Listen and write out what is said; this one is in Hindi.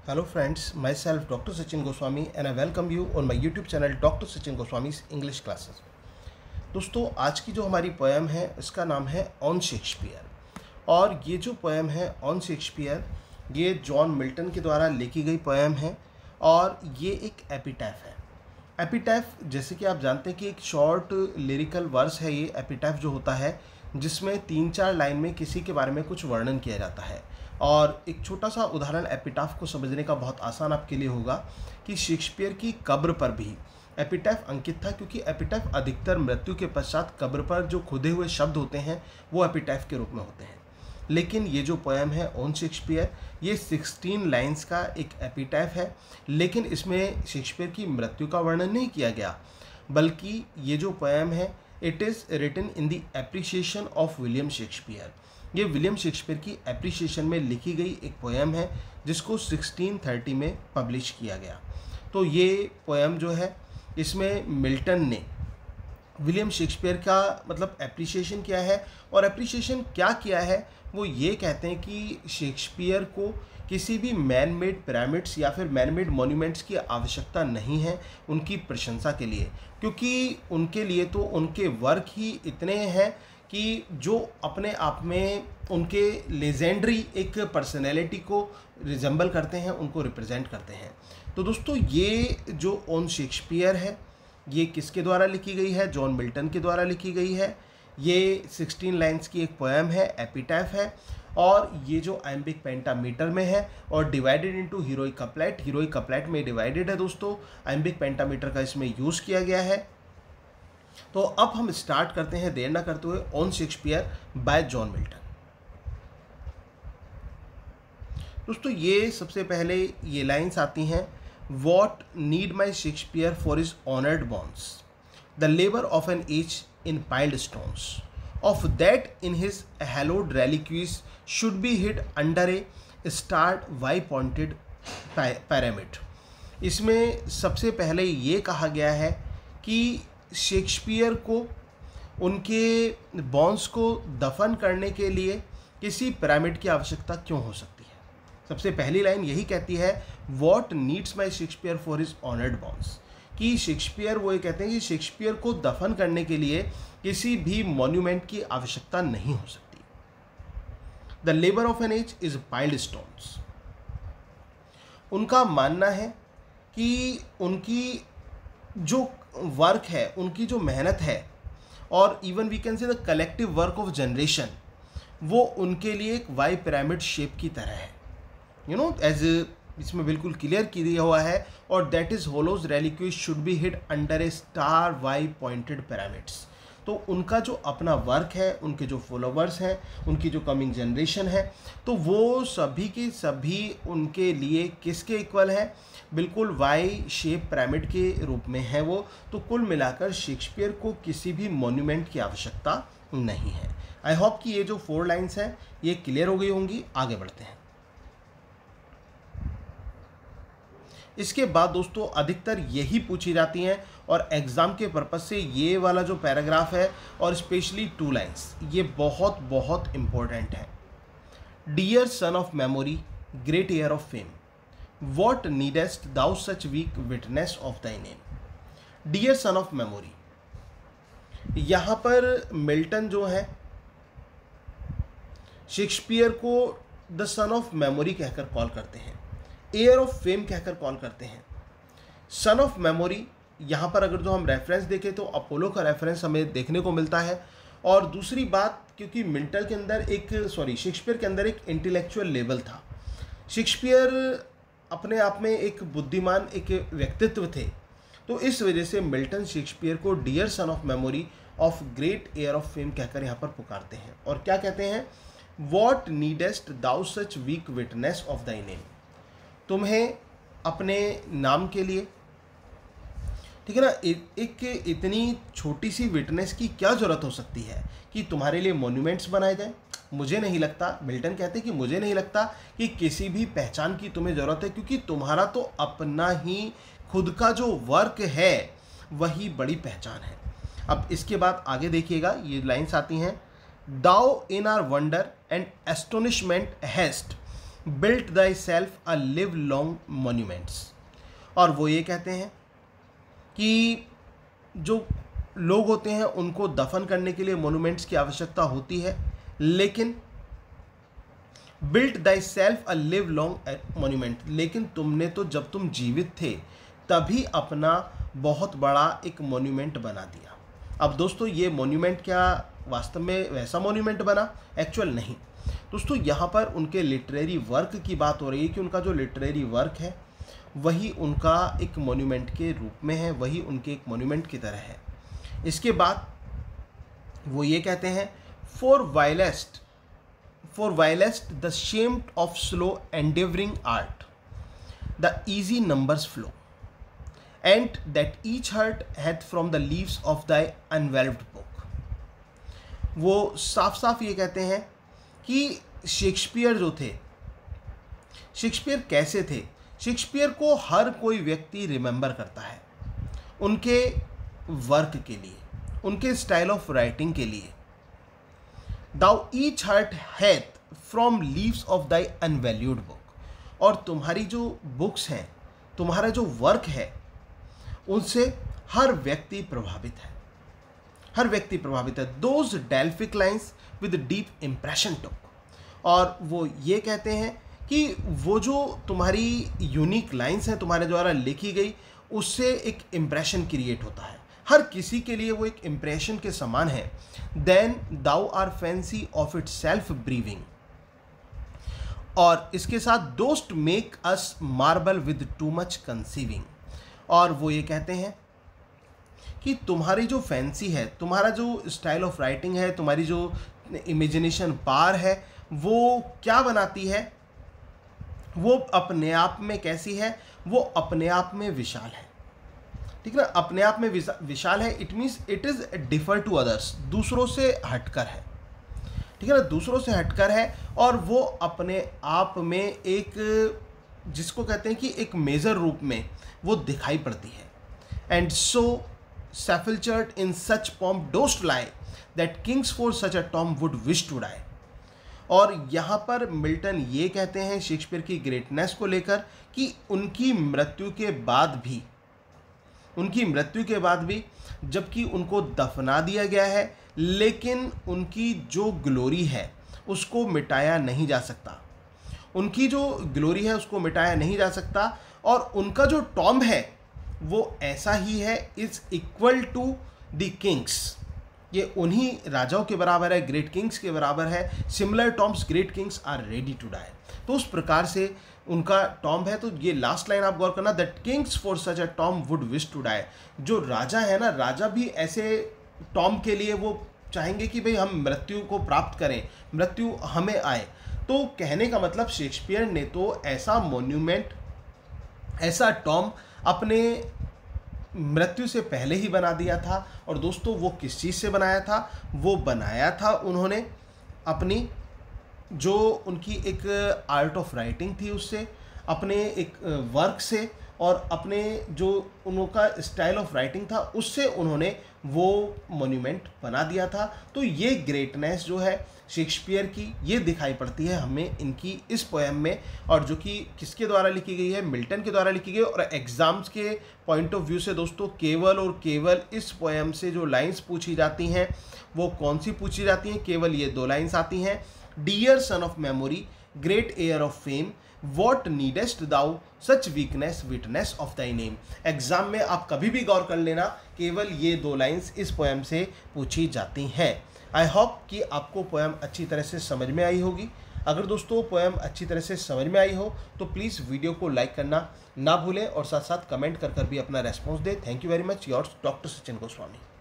Hello friends, myself Dr. Sachin Goswami and I welcome you on my YouTube channel Dr. Sachin Goswami's English Classes। दोस्तों आज की जो हमारी पोएम है इसका नाम है ऑन शेक्सपियर और ये जो पोएम है ऑन शेक्सपियर ये जॉन मिल्टन के द्वारा लिखी गई पोएम है और ये एक एपिटैफ है। एपिटैफ जैसे कि आप जानते हैं कि एक शॉर्ट लिरिकल वर्स है। ये एपिटैफ जो होता है जिसमें 3-4 लाइन में किसी के बारे में कुछ वर्णन किया जाता है। और एक छोटा सा उदाहरण एपिटैफ को समझने का बहुत आसान आपके लिए होगा कि शेक्सपियर की कब्र पर भी एपिटैफ अंकित था, क्योंकि एपिटैफ अधिकतर मृत्यु के पश्चात कब्र पर जो खुदे हुए शब्द होते हैं वो एपिटैफ के रूप में होते हैं। लेकिन ये जो पोएम है ऑन शेक्सपियर ये 16 लाइन्स का एक एपिटैफ है, लेकिन इसमें शेक्सपियर की मृत्यु का वर्णन नहीं किया गया, बल्कि ये जो पोएम है it is written in the appreciation of William Shakespeare. ये विलियम शेक्सपियर की एप्रिसिएशन में लिखी गई एक पोएम है जिसको 1630 में पब्लिश किया गया। तो ये पोएम जो है इसमें मिल्टन ने विलियम शेक्सपियर का मतलब एप्रिसिएशन किया है। और एप्रिसिएशन क्या किया है वो ये कहते हैं कि शेक्सपियर को किसी भी मैन मेड पिरामिड्स या फिर मैन मेड मॉन्यूमेंट्स की आवश्यकता नहीं है उनकी प्रशंसा के लिए, क्योंकि उनके लिए तो उनके वर्क ही इतने हैं कि जो अपने आप में उनके लेजेंडरी एक पर्सनैलिटी को रिजेंबल करते हैं, उनको रिप्रेजेंट करते हैं। तो दोस्तों ये जो ऑन शेक्सपियर है ये किसके द्वारा लिखी गई है? जॉन मिल्टन के द्वारा लिखी गई है। ये 16 लाइन्स की एक पोएम है, एपिटैफ है, और ये जो आइम्बिक पेंटामीटर में है और divided into heroic couplet. Heroic couplet में डिवाइडेड है दोस्तों। आइम्बिक पेंटामीटर का इसमें यूज़ किया गया है। तो अब हम स्टार्ट करते हैं देर ना करते हुए on Shakespeare by John Milton. दोस्तों ये सबसे पहले ये लाइन्स आती हैं, what need my Shakespeare for his honoured bones the labour of an age in piled stones of that in his hallowed reliques should be hid under a starred y pointed pyramid. इसमें सबसे पहले ये कहा गया है कि शेक्सपियर को उनके बॉन्स को दफन करने के लिए किसी पिरामिड की आवश्यकता क्यों हो सकती है। सबसे पहली लाइन यही कहती है, what needs my Shakespeare for his honoured bones, कि शेक्सपियर वो ये कहते हैं कि शेक्सपियर को दफन करने के लिए किसी भी मॉन्यूमेंट की आवश्यकता नहीं हो सकती। The labour of an age is piled stones. उनका मानना है कि उनकी जो वर्क है, उनकी जो मेहनत है, और even we can say the collective work of generation, वो उनके लिए एक वाई पिरामिड शेप की तरह है। एज इसमें बिल्कुल क्लियर किया हुआ है, और that is hallows reliques should be hid under a star y pointed pyramids. तो उनका जो अपना वर्क है, उनके जो फॉलोवर्स हैं, उनकी जो कमिंग जनरेशन है, तो वो सभी के सभी उनके लिए किसके इक्वल है? बिल्कुल वाई शेप पिरामिड के रूप में है वो। तो कुल मिलाकर शेक्सपियर को किसी भी मॉन्यूमेंट की आवश्यकता नहीं है। आई होप कि ये जो 4 लाइन्स हैं ये क्लियर हो गई होंगी। आगे बढ़ते हैं। इसके बाद दोस्तों अधिकतर यही पूछी जाती हैं और एग्ज़ाम के पर्पज़ से ये वाला जो पैराग्राफ है और स्पेशली 2 लाइन्स ये बहुत बहुत इम्पोर्टेंट है। Dear son of memory great heir of fame what needest thou such weak witness of thy name. Dear son of memory, यहाँ पर मिल्टन जो है शेक्सपियर को द सन ऑफ मेमोरी कहकर कॉल करते हैं, एयर ऑफ फेम कहकर कॉल करते हैं। सन ऑफ मेमोरी यहाँ पर अगर जो हम रेफरेंस देखें तो अपोलो का रेफरेंस हमें देखने को मिलता है। और दूसरी बात, क्योंकि मिल्टन के अंदर शेक्सपियर के अंदर एक इंटेलेक्चुअल लेवल था। शेक्सपियर अपने आप में एक बुद्धिमान एक व्यक्तित्व थे, तो इस वजह से मिल्टन शेक्सपियर को dear son of memory of great heir of fame कहकर यहाँ पर पुकारते हैं। और क्या कहते हैं? What needest thou such weak witness of thy name. तुम्हें अपने नाम के लिए, ठीक है ना, एक इतनी छोटी सी विटनेस की क्या ज़रूरत हो सकती है कि तुम्हारे लिए मॉन्यूमेंट्स बनाए जाएं? मुझे नहीं लगता, मिल्टन कहते हैं कि मुझे नहीं लगता कि किसी भी पहचान की तुम्हें ज़रूरत है, क्योंकि तुम्हारा तो अपना ही खुद का जो वर्क है वही बड़ी पहचान है। अब इसके बाद आगे देखिएगा, ये लाइन्स आती हैं, thou in our wonder and astonishment hast built thyself a live long monuments। और वो ये कहते हैं कि जो लोग होते हैं उनको दफन करने के लिए मोन्यूमेंट्स की आवश्यकता होती है, लेकिन built thyself a livelong monument, लेकिन तुमने तो जब तुम जीवित थे तभी अपना बहुत बड़ा एक मोन्यूमेंट बना दिया। अब दोस्तों ये मोन्यूमेंट क्या वास्तव में वैसा मोन्यूमेंट बना? एक्चुअल नहीं दोस्तों, यहाँ पर उनके लिटरेरी वर्क की बात हो रही है कि उनका जो लिटरेरी वर्क है वही उनका एक मोन्यूमेंट के रूप में है, वही उनके एक मोन्यूमेंट की तरह है। इसके बाद वो ये कहते हैं for whilst the shamed of slow endeavouring art the easy numbers flow and that each heart hath from the leaves of the unvalued book. वो साफ साफ ये कहते हैं कि शेक्सपियर जो थे, शेक्सपियर कैसे थे? शेक्सपियर को हर कोई व्यक्ति रिमेंबर करता है उनके वर्क के लिए, उनके स्टाइल ऑफ राइटिंग के लिए। Thou each heart hath from leaves of thy unvalued book, और तुम्हारी जो बुक्स हैं, तुम्हारा जो वर्क है, उनसे हर व्यक्ति प्रभावित है, हर व्यक्ति प्रभावित है। Those Delphic lines with deep impression took. और वो ये कहते हैं कि वो जो तुम्हारी यूनिक लाइन्स हैं तुम्हारे द्वारा लिखी गई, उससे एक इम्प्रेशन क्रिएट होता है, हर किसी के लिए वो एक इम्प्रेशन के समान है। Then thou our fancy of itself bereaving, और इसके साथ dost make us marble with too much conceiving. और वो ये कहते हैं कि तुम्हारी जो फैंसी है, तुम्हारा जो स्टाइल ऑफ राइटिंग है, तुम्हारी जो इमेजिनेशन पावर है, वो क्या बनाती है? वो अपने आप में कैसी है? वो अपने आप में विशाल है, ठीक है ना? अपने आप में विशाल है। It means it is differ to others, दूसरों से हटकर है, ठीक है ना? दूसरों से हटकर है, और वो अपने आप में एक, जिसको कहते हैं कि एक मेजर रूप में वो दिखाई पड़ती है। And so sepulchred in such pomp dost lie that kings for such a tomb would wish to die. और यहाँ पर मिल्टन ये कहते हैं शेक्सपियर की ग्रेटनेस को लेकर कि उनकी मृत्यु के बाद भी जबकि उनको दफना दिया गया है, लेकिन उनकी जो ग्लोरी है उसको मिटाया नहीं जा सकता, उनकी जो ग्लोरी है उसको मिटाया नहीं जा सकता। और उनका जो टॉम्ब है वो ऐसा ही है, is equal to the kings, ये उन्हीं राजाओं के बराबर है, ग्रेट किंग्स के बराबर है। Similar tombs great kings are ready to die. तो उस प्रकार से उनका टॉम्ब है। तो ये लास्ट लाइन आप गौर करना, that kings for such a tomb would wish to die. जो राजा है ना, राजा भी ऐसे टॉम्ब के लिए वो चाहेंगे कि भाई हम मृत्यु को प्राप्त करें, मृत्यु हमें आए। तो कहने का मतलब शेक्सपियर ने तो ऐसा मोन्यूमेंट, ऐसा टॉम्ब अपने मृत्यु से पहले ही बना दिया था। और दोस्तों वो किस चीज़ से बनाया था? वो बनाया था उन्होंने अपनी जो उनकी एक आर्ट ऑफ राइटिंग थी उससे, अपने एक वर्क से, और अपने जो उनका स्टाइल ऑफ राइटिंग था उससे उन्होंने वो मोन्यूमेंट बना दिया था। तो ये ग्रेटनेस जो है शेक्सपियर की, ये दिखाई पड़ती है हमें इनकी इस पोएम में, और जो कि किसके द्वारा लिखी गई है? मिल्टन के द्वारा लिखी गई। और एग्जाम्स के पॉइंट ऑफ व्यू से दोस्तों केवल और केवल इस पोएम से जो लाइंस पूछी जाती हैं वो कौन सी पूछी जाती हैं? केवल ये 2 लाइंस आती हैं, dear son of memory, great heir of fame, what needest thou such weakness witness of thy name. Exam में आप कभी भी गौर कर लेना, केवल ये 2 लाइंस इस पोएम से पूछी जाती हैं। आई होप कि आपको पोएम अच्छी तरह से समझ में आई होगी। अगर दोस्तों पोएम अच्छी तरह से समझ में आई हो तो प्लीज़ वीडियो को लाइक करना ना भूलें, और साथ साथ कमेंट कर भी अपना रेस्पॉन्स दें। Thank you very much, yours doctor Sachin Goswami.